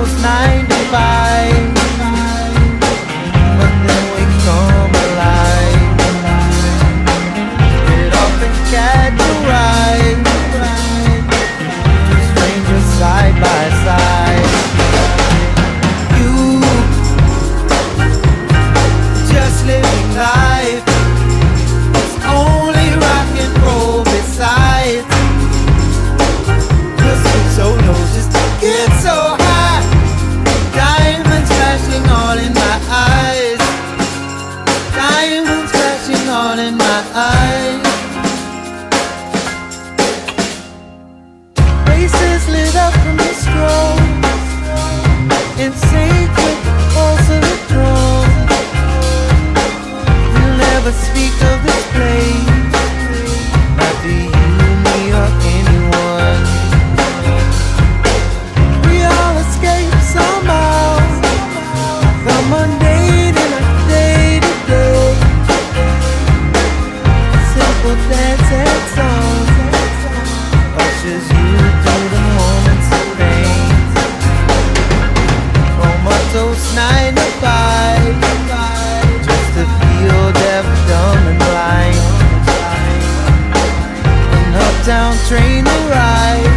comatose 9 to 5, but then we come alive. Get off and catch a ride, two strangers side by side. You just living life, it's only rock and roll besides. Just get so low, just get so high. Diamonds flashing all in my eyes, diamonds flashing all in my eyes. Faces lit up from the strobe, in sync with the pulse of the drum. You'll never speak of this place, not to you, me, or anyone. We all escape somehow, from mundane in a day-to-day. Simple dance and song ushers you through the moments of pain. Comatose 9 to 5, just to feel deaf, dumb, and blind. An uptown train to ride,